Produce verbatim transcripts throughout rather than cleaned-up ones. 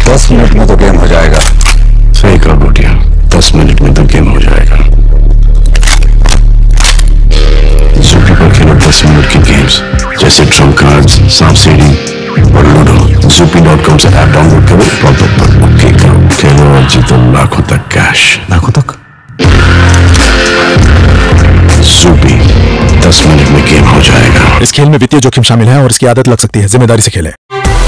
दस मिनट में तो गेम हो जाएगा। सही कहा गोटिया, दस मिनट में तो गेम हो जाएगा। ज़ूपी पर खेलो दस मिनट की गेम्स जैसे ट्रम्प कार्ड्स, सांप सीढ़ी और लूडो। ज़ूपी डॉट कॉम से ऐप डाउनलोड करो, टॉप अप पर ओके करो, खेलो और जीतो लाखों तक कैश। लाखों तक? ज़ूपी, दस मिनट में गेम हो जाएगा। इस खेल में वित्तीय जोखिम शामिल है और इसकी आदत लग सकती है। जिम्मेदारी से खेलें।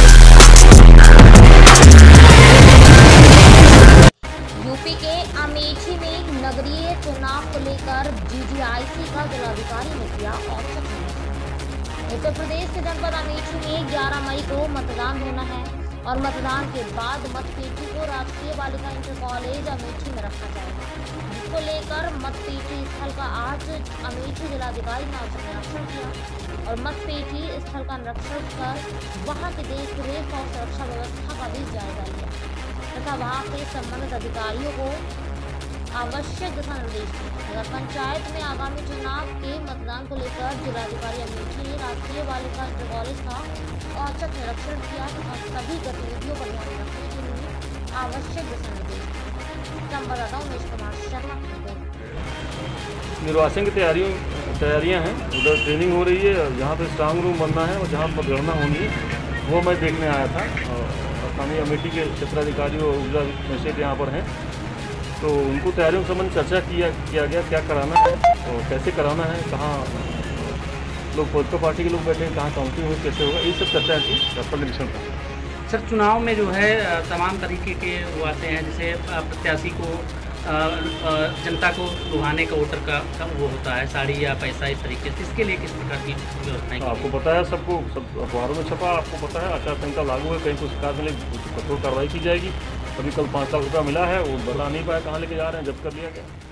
यूपी के अमेठी में नगरीय चुनाव को लेकर जीजीआईसी का जिलाधिकारी ने किया औचक निरीक्षण। उत्तर प्रदेश के जनपद अमेठी में ग्यारह मई को मतदान होना है और मतदान के बाद मतपेटी को राजकीय बालिका इंटर कॉलेज अमेठी में रखा जाएगा, जिसको लेकर मतपेटी स्थल का आज अमेठी जिलाधिकारी ने औचक निरीक्षण किया और मतपेटी स्थल का निरीक्षण कर वहां की देख रेख और सुरक्षा व्यवस्था का भी जायजा लिया तथा वहां के संबंधित अधिकारियों को आवश्यक दिशा निर्देश दिए। नगर पंचायत में आगामी चुनाव के मतदान को लेकर जिलाधिकारी अमेठी ने राजकीय बालिका इंटर कॉलेज का औचक निरीक्षण किया तथा सभी गतिविधियों पर ध्यान रखने के लिए आवश्यक दिशा निर्देश दिए। संवाददाता उमेश कुमार शर्मा रिपोर्ट। निर्वाचन की तैयारियों तैयारियां हैं, उधर ट्रेनिंग हो रही है, जहाँ पे स्ट्रांग रूम बनना है और जहाँ मतगणना होनी है वो मैं देखने आया था। स्थानीय अमेठी के क्षेत्राधिकारी और ऊर्जा मजिस्ट्रेट यहाँ पर हैं, तो उनको तैयारियों के संबंध चर्चा किया किया गया, क्या कराना है और कैसे कराना है, कहाँ लोग पॉलिटिकल पार्टी के लोग बैठे हैं, कहाँ काउंटिंग हुई, कैसे होगा, ये सब चर्चा थी डॉक्टर निरीक्षण का। सर, चुनाव में जो है तमाम तरीके के वो आते हैं, जैसे प्रत्याशी को आ, आ, जनता को लुभाने का वोटर का, का वो होता है साड़ी या पैसा, इस तरीके से इसके लिए किस प्रकार की व्यवस्थाएं? आपको पता है, सबको सब अखबारों में छपा, आपको पता है आचार संहिता लागू है, कहीं को शिकायत मिले कठोर कार्रवाई की जाएगी। अभी कल पाँच लाख रुपया मिला है, वो बता नहीं पाया कहाँ लेके जा रहे हैं, जब्त कर लिया गया।